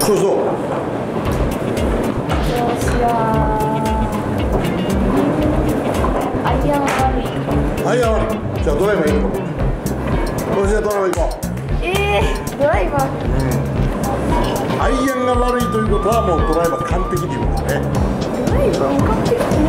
そうそう。 どうしよう。アイアン悪い。 アイアン悪い。じゃあドライバー行こう。どうしてドライバー行こう。 ドライバー。 アイアンが悪いということはもうドライバー完璧ということだね。 ドライバーも完璧じゃない。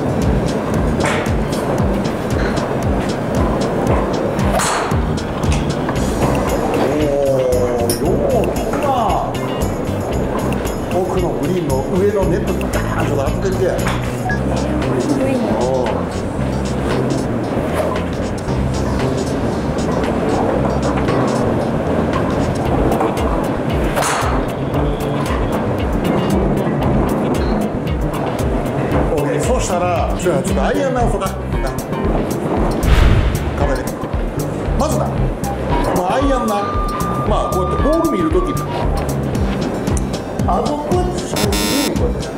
奥のグリーンの上のネットにダーンと当ててて。そうしたら、ちょっとアイアン直そうか。壁で。まずな、アイアンな、こうやってボール見るときに、顎こうやってしめるこうやって。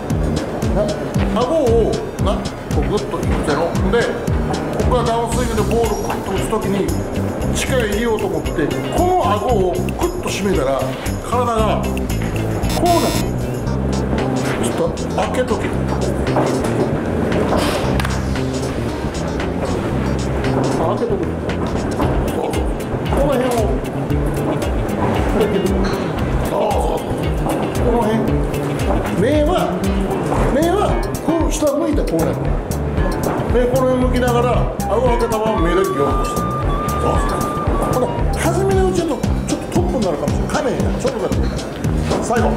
顎をな、こうグッといっての。で、ここからダウンスイングでボールをカッと打つときに、力入れようと思って、この顎をグッと締めたら、体がこうなる。ちょっと開けとけ。開けとく。そうそう。この辺を。そう。この辺。目はこう下向いたこうなる。でこの辺向きながら顎を開けたまま目だけギョッとして。そうそう。この初めのうちだとちょっとトップになるかもしれない。カメになる。ちょっとだけ。最後。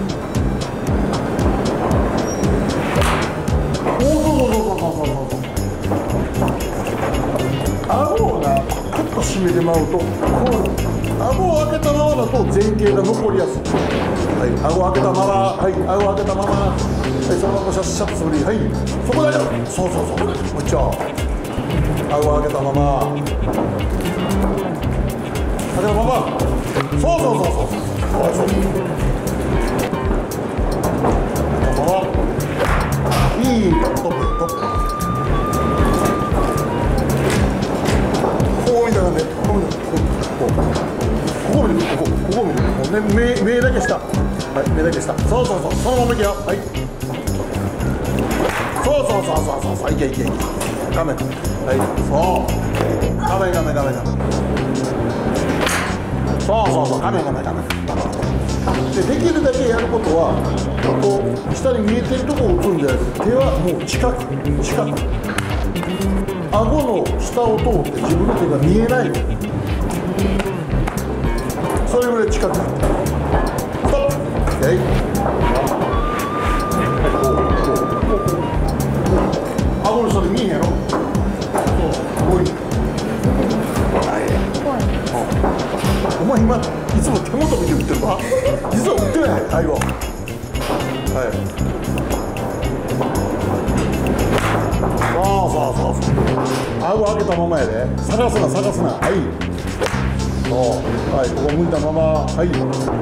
顎をな、クッと締めてまうと、こう、顎を開けたままだと前傾が残りやすい。はい、顎を開けたまま、はい、顎を開けたまま、はい、そのままシャッシャッと振り、はい、そこだけ。そうそうそう、もう一丁。顎を開けたまま、開けたまま、そうそうそうそう、そうそう。開けたまま、いい、トップ、トップ。ここ見る、ここ見る、目だけ下、はい、目だけ下、そうそうそう、そのままいけよ、はい、そう、いけ、画面、はい、そう、画面、そう、画面、できるだけやることは、こう下に見えてるところを打つんじゃなくて、手はもう近く、顎の下を通って自分の手が見えない。それぐらい近く。ストップ。はい。顎の下で見えへんやろ。そう。こういう。お前今いつも手元見て打ってるか。実は打ってない。最後。はい。そう。顎開けたままやで。探すな。はい。はい、ここ向いたまま、はい。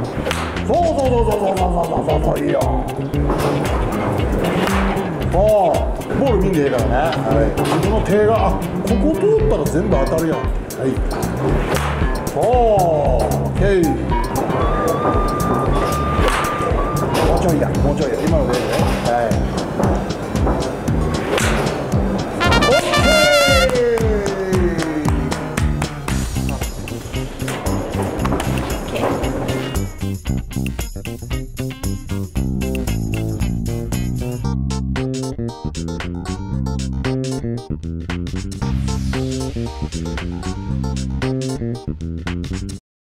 そう、いいよ。そう、ボール見んでええからね。はい。自分の手が、ここ通ったら全部当たるやん。はい。そう、オッケー。もうちょいや、今のでいいね。はい。